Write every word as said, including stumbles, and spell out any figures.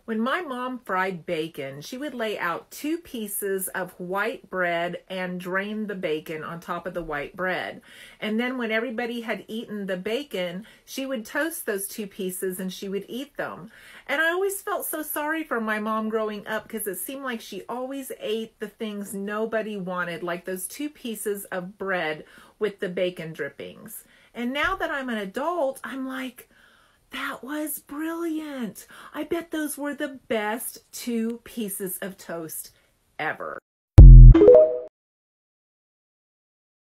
When my mom fried bacon, she would lay out two pieces of white bread and drain the bacon on top of the white bread. And then when everybody had eaten the bacon, she would toast those two pieces and she would eat them. And I always felt so sorry for my mom growing up because it seemed like she always ate the things nobody wanted, like those two pieces of bread with the bacon drippings. And now that I'm an adult, I'm like, that was brilliant. I bet those were the best two pieces of toast ever.